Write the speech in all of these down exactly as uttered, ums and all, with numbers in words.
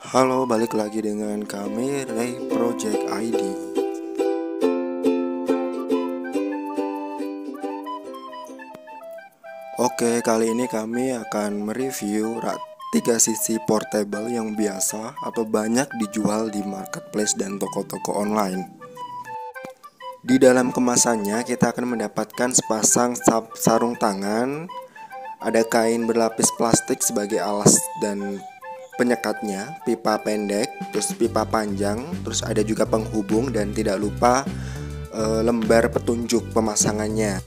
Halo, balik lagi dengan kami Ray Project I D. Oke, kali ini kami akan mereview rak tiga sisi portable yang biasa atau banyak dijual di marketplace dan toko-toko online. Di dalam kemasannya kita akan mendapatkan sepasang sarung tangan, ada kain berlapis plastik sebagai alas dan penyekatnya, pipa pendek, terus pipa panjang, terus ada juga penghubung dan tidak lupa e, lembar petunjuk pemasangannya.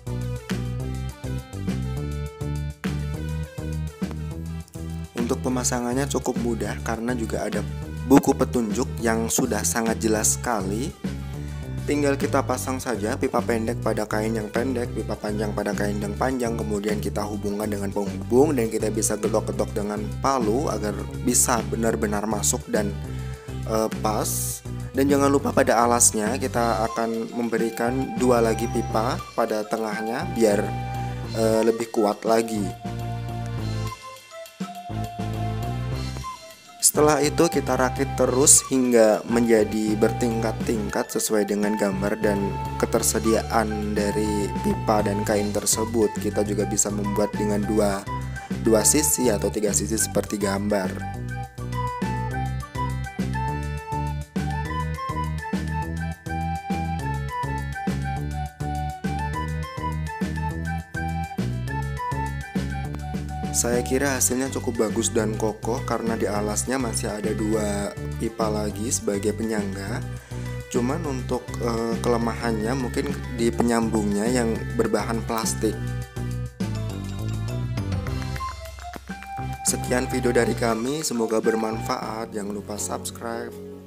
Untuk pemasangannya cukup mudah karena juga ada buku petunjuk yang sudah sangat jelas sekali. Tinggal kita pasang saja pipa pendek pada kain yang pendek, pipa panjang pada kain yang panjang, kemudian kita hubungkan dengan penghubung dan kita bisa gedok-gedok dengan palu agar bisa benar-benar masuk dan e, pas. Dan jangan lupa pada alasnya kita akan memberikan dua lagi pipa pada tengahnya biar e, lebih kuat lagi. Setelah itu kita rakit terus hingga menjadi bertingkat-tingkat sesuai dengan gambar dan ketersediaan dari pipa dan kain tersebut. Kita juga bisa membuat dengan dua, dua sisi atau tiga sisi seperti gambar. Saya kira hasilnya cukup bagus dan kokoh karena di alasnya masih ada dua pipa lagi sebagai penyangga. Cuman untuk e, kelemahannya mungkin di penyambungnya yang berbahan plastik. Sekian video dari kami, semoga bermanfaat. Jangan lupa subscribe.